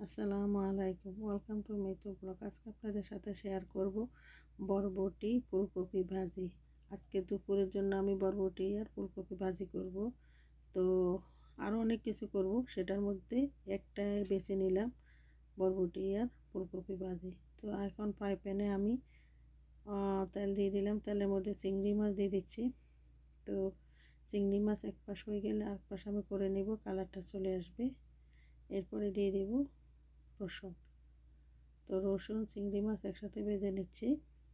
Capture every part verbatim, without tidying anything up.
আসসালামু আলাইকুম, welcome to Mitu blog. আজকে আপনাদের সাথে শেয়ার করব বরবটি ফুলকপি ভাজি। আজকে দুপুরের জন্য আমি বরবটি আর ফুলকপি ভাজি করব। তো আরও অনেক কিছু করব, সেটার মধ্যে একটা বেছে নিলাম বরবটি আর ফুলকপি ভাজি। তো এখন ফ্রাই প্যানে আমি তেল দিয়ে দিলাম। তেলের মধ্যে চিংড়ি মাছ দিয়ে দিচ্ছি। তো চিংড়ি মাছ এক পাশ হয়ে গেলে আর পাশ আমি করে নেব, কালারটা চলে আসবে। এরপরে দিয়ে দেব রসুন। তো রসুন চিংড়ি মাছ একসাথে ভেজে নিচ্ছি।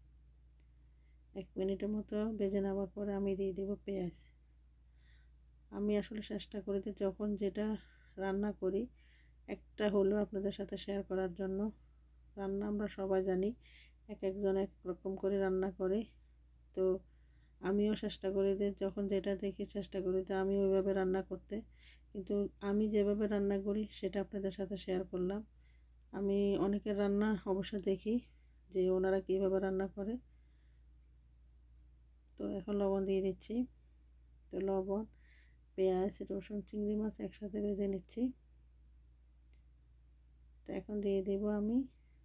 এক মিনিটের মতো ভেজে নেওয়ার পরে আমি দিয়ে দেব পেঁয়াজ। আমি আসলে চেষ্টা করি যে যখন যেটা রান্না করি একটা হলো আপনাদের সাথে শেয়ার করার জন্য। রান্না আমরা সবাই জানি, এক একজন এক রকম করে রান্না করে। তো আমিও চেষ্টা করি যে যখন যেটা দেখি চেষ্টা করি যে আমি ওইভাবে রান্না করতে, কিন্তু আমি যেভাবে রান্না করি সেটা আপনাদের সাথে শেয়ার করলাম। আমি অনেকের রান্না অবশ্য দেখি যে ওনারা কীভাবে রান্না করে। তো এখন লবণ দিয়ে দিচ্ছি। তো লবণ, পেঁয়াজ, রসুন, চিংড়ি মাছ একসাথে ভেজে নিচ্ছি। তো এখন দিয়ে দেব আমি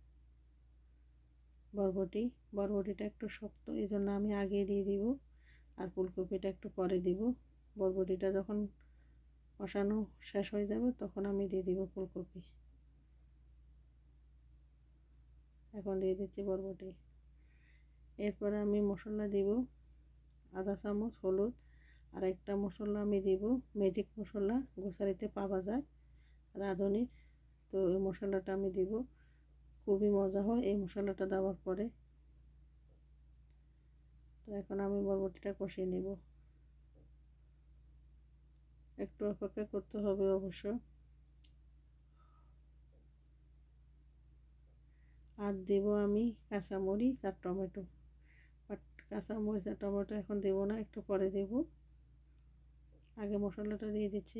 বরবটি। বরবটিটা একটু শক্ত, এই জন্য আমি আগে দিয়ে দিব, আর ফুলকপিটা একটু পরে দিব। বরবটিটা যখন কষানো শেষ হয়ে যাবে তখন আমি দিয়ে দিব ফুলকপি। এখন দিয়ে দিচ্ছি বরবটি। এরপরে আমি মশলা দিব, আধা চামচ হলুদ, আর একটা মশলা আমি দিব ম্যাজিক মশলা, গ্রোসারিতে পাওয়া যায় রাঁধুনির। তো এই মশলাটা আমি দিব, খুবই মজা হয় এই মশলাটা দেওয়ার পরে। তো এখন আমি বরবটিটা কষিয়ে নেব। একটু অপেক্ষা করতে হবে অবশ্য। আর দেব আমি কাঁচামরিচ আর টমেটো। বাট কাঁচামরিচ আর টমেটো এখন দেব না, একটু পরে দেব। আগে মশলাটা দিয়ে দিচ্ছি।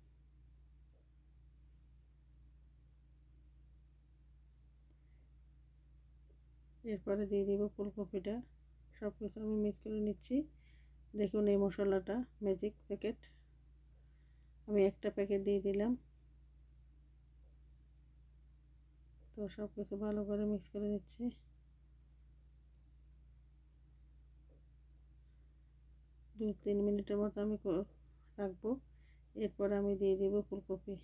এরপরে দিয়ে দিব ফুলকপিটা। সব কিছু আমি মিক্স করে নিচ্ছি। দেখুন এই মশলাটা ম্যাজিক প্যাকেট, আমি একটা প্যাকেট দিয়ে দিলাম। তো সব কিছু ভালো করে মিক্স করে নিচ্ছি। দু তিন মিনিটের মতো আমি রাখবো। এরপর আমি দিয়ে দিব ফুলকপি।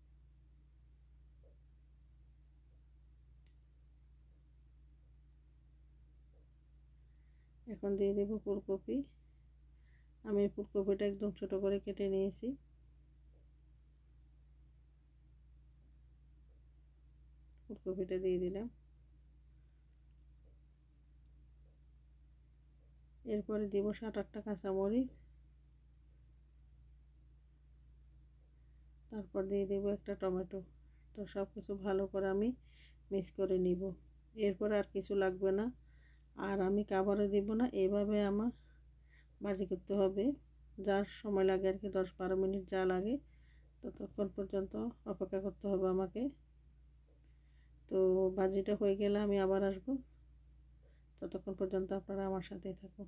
এখন দিয়ে দেব ফুলকপি। আমি ফুলকপিটা একদম ছোট করে কেটে নিয়েছি। ফুলকপিটা দিয়ে দিলাম। এরপরে দিব সাত আটটা কাঁচামরিচ। তারপর দিয়ে দেব একটা টমেটো। তো সব কিছু ভালো করে আমি মিক্স করে নিব। এরপর আর কিছু লাগবে না, আর আমি কাভারে দিব না, এইভাবে আমার ভাজি করতে হবে। যার সময় লাগে আর কি, দশ বারো মিনিট যা লাগে ততক্ষণ পর্যন্ত অপেক্ষা করতে হবে আমাকে। তো ভাজিটা হয়ে গেলে আমি আবার আসবো, ততক্ষণ পর্যন্ত আপনারা আমার সাথেই থাকুন।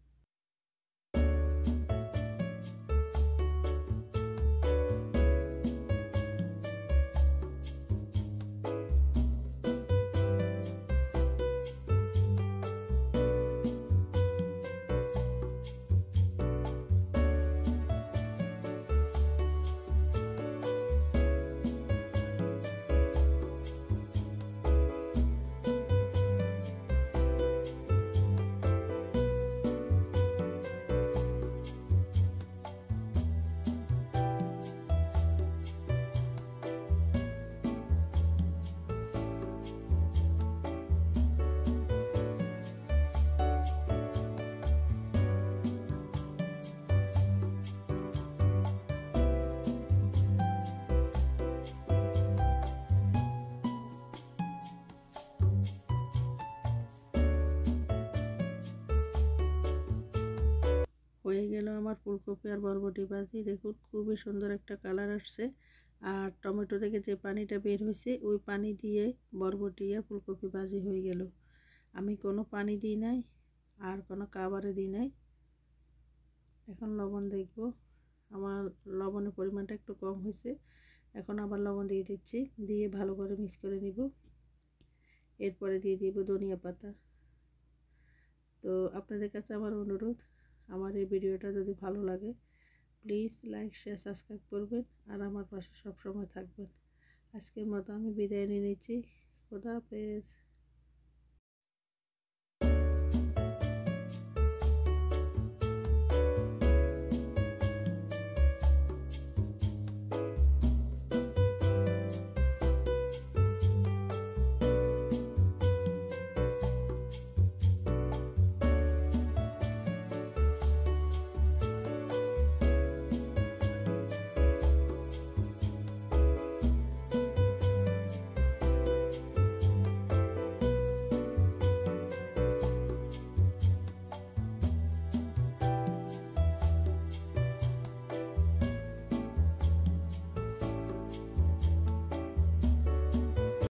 হয়ে গেল আমার ফুলকপি আর বরবটি ভাজি। দেখুন খুবই সুন্দর একটা কালার আসছে, আর টমেটো থেকে যে পানিটা বের হয়েছে ওই পানি দিয়ে বরবটি আর ফুলকপি ভাজি হয়ে গেল। আমি কোনো পানি দিই নাই, আর কোনো কাবারে দিই নাই। এখন লবণ দেখব, আমার লবণের পরিমাণটা একটু কম হয়েছে, এখন আবার লবণ দিয়ে দিচ্ছি, দিয়ে ভালো করে মিক্স করে নিব। এরপরে দিয়ে দিব ধনিয়া পাতা। তো আপনাদের কাছে আমার অনুরোধ, আমার এই ভিডিওটা যদি ভালো লাগে প্লিজ লাইক শেয়ার সাবস্ক্রাইব করবেন আর আমার পাশে সবসময় থাকবেন। আজকের মতো আমি বিদায় নিয়ে নিচ্ছি। খোদা হাফেজ।